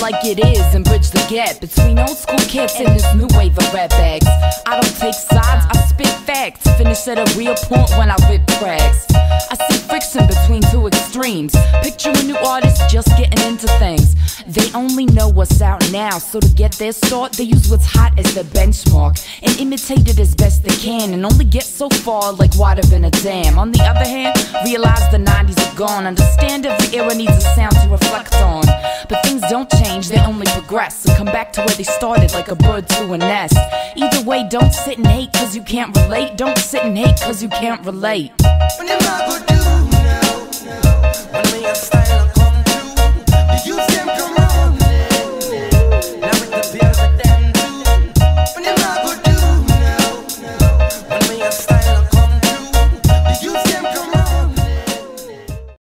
like it is and bridge the gap between old school cats and this new wave of rap bags. I don't take sides, I spit facts. Finish at a real point when I rip tracks. I see friction between two extremes. Picture a new artist just getting into things. They only know what's out now, so to get their start, they use what's hot as their benchmark and imitate it as best they can, and only get so far like water in a dam. On the other hand, realize the 90s are gone. Understand every era needs a sound to reflect on, but things don't change, they only progress and come back to where they started, like a bird to a nest. Either way, don't sit and hate cause you can't relate. Don't sit and hate cause you can't relate. When the